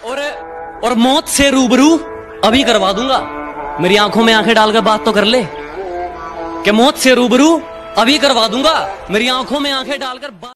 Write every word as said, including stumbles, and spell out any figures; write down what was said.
और और मौत से रूबरू अभी करवा दूंगा। मेरी आंखों में आंखें डालकर बात तो कर ले कि मौत से रूबरू अभी करवा दूंगा। मेरी आंखों में आंखें डालकर बात